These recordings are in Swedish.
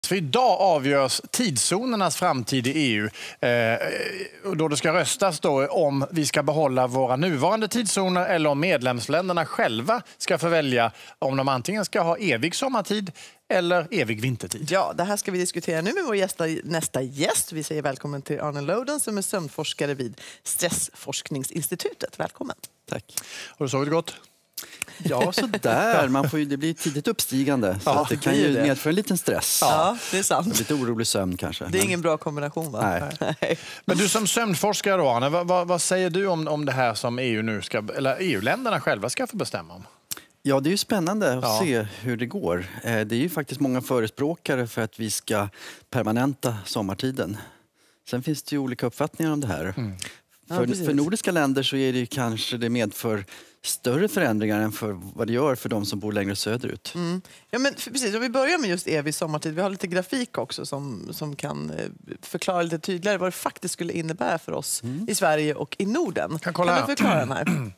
För idag avgörs tidszonernas framtid i EU. Då det ska röstas då om vi ska behålla våra nuvarande tidszoner eller om medlemsländerna själva ska få välja om de antingen ska ha evig sommartid eller evig vintertid. Ja, det här ska vi diskutera nu med vår nästa gäst. Vi säger välkommen till Arne Loden som är sömnforskare vid Stressforskningsinstitutet. Välkommen. Tack. Har du sovit gott? Ja, så där. Det blir tidigt uppstigande. Så att det kan ju medföra en liten stress. Ja, det är sant. Lite orolig sömn kanske. Det är ingen bra kombination, va? Nej. Men du som sömnforskare då, Arne, vad säger du om det här som EU-länderna själva ska få bestämma om? Ja, det är ju spännande att se hur det går. Det är ju faktiskt många förespråkare för att vi ska permanenta sommartiden. Sen finns det ju olika uppfattningar om det här. För nordiska länder så är det kanske det medför större förändringar än för vad det gör för de som bor längre söderut. Ja, men precis. Och vi börjar med just evig sommartid. Vi har lite grafik också som kan förklara lite tydligare vad det faktiskt skulle innebära för oss i Sverige och i Norden. Kan du förklara den här?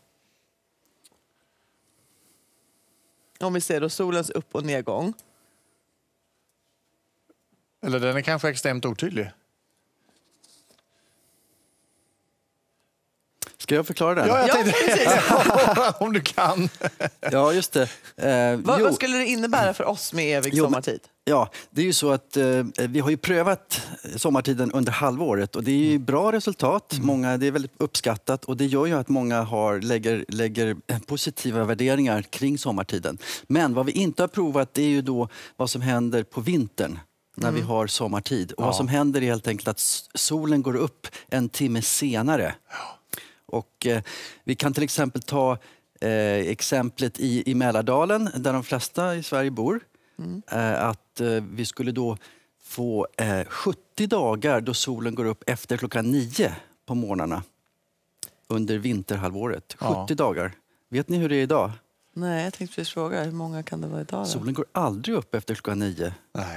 Om vi ser då solens upp- och nedgång. Eller den är kanske extremt otydlig. Ska jag förklara den? Ja, jag tänkte om du kan. Ja, just det. Vad skulle det innebära för oss med evig sommartid? Ja, det är ju så att vi har ju prövat sommartiden under halvåret och det är ju bra resultat. Det är väldigt uppskattat och det gör ju att många lägger positiva värderingar kring sommartiden. Men vad vi inte har provat det är ju då vad som händer på vintern när vi har sommartid. Och vad som händer är helt enkelt att solen går upp en timme senare. Och vi kan till exempel ta exemplet i Mälardalen där de flesta i Sverige bor. Att vi skulle då få 70 dagar då solen går upp efter klockan 9 på morgnarna under vinterhalvåret. 70 dagar. Vet ni hur det är idag? Nej, jag tänkte precis fråga. Hur många kan det vara idag då? Solen går aldrig upp efter klockan 9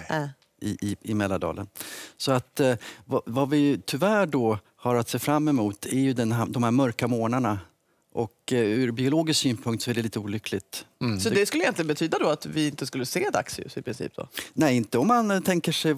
i Mälardalen. Så att vad vi tyvärr då har att se fram emot är ju de här mörka morgnarna. Och ur biologisk synpunkt så är det lite olyckligt. Så det skulle egentligen betyda då att vi inte skulle se dagsljus i princip då? Nej, inte om man tänker sig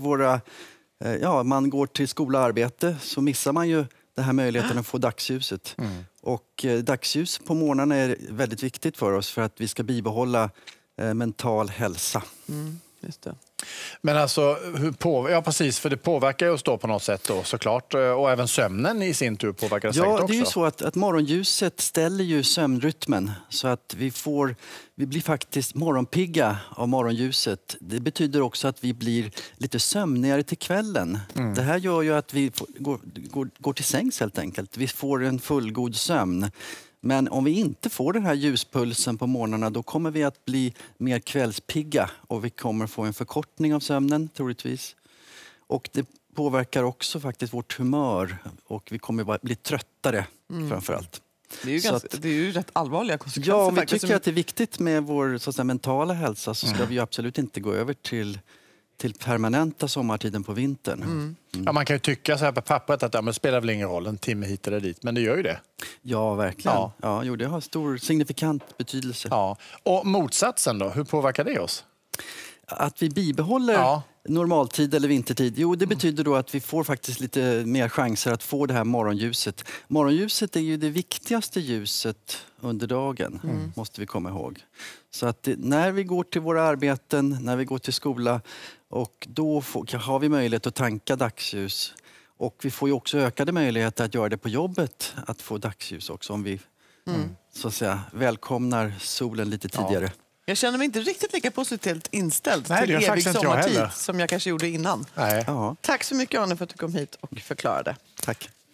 man går till skola och arbete så missar man ju den här möjligheten att få dagsljuset. Och dagsljus på morgnarna är väldigt viktigt för oss för att vi ska bibehålla mental hälsa. Just det. Men alltså, precis, för det påverkar oss då på något sätt då, såklart. Och även sömnen i sin tur påverkar det säkert också. Ja, det är ju så att morgonljuset ställer ju sömnrytmen så att vi blir faktiskt morgonpigga av morgonljuset. Det betyder också att vi blir lite sömnigare till kvällen. Det här gör ju att vi går till sängs helt enkelt. Vi får en fullgod sömn. Men om vi inte får den här ljuspulsen på morgnarna då kommer vi att bli mer kvällspigga och vi kommer få en förkortning av sömnen troligtvis. Och det påverkar också faktiskt vårt humör och vi kommer bli tröttare framförallt. Det är ju rätt allvarliga konsekvenser. Ja, om vi tycker att det är viktigt med vår mentala hälsa så ska vi ju absolut inte gå över till permanenta sommartiden på vintern. Ja, man kan ju tycka så här på pappret att det spelar väl ingen roll, en timme hit eller dit, men det gör ju det. Ja, verkligen. Ja, det har stor signifikant betydelse. Ja. Och motsatsen då, hur påverkar det oss? Att vi bibehåller normaltid eller vintertid, det betyder då att vi får faktiskt lite mer chanser att få det här morgonljuset. Morgonljuset är ju det viktigaste ljuset under dagen, måste vi komma ihåg. Så att när vi går till våra arbeten, när vi går till skola och då har vi möjlighet att tanka dagsljus. Och vi får ju också ökade möjligheter att göra det på jobbet, att få dagsljus också om vi så att säga välkomnar solen lite tidigare. Jag känner mig inte riktigt lika positivt inställd till evig sommartid som jag kanske gjorde innan. Nej. Tack så mycket Arne för att du kom hit och förklarade. Tack.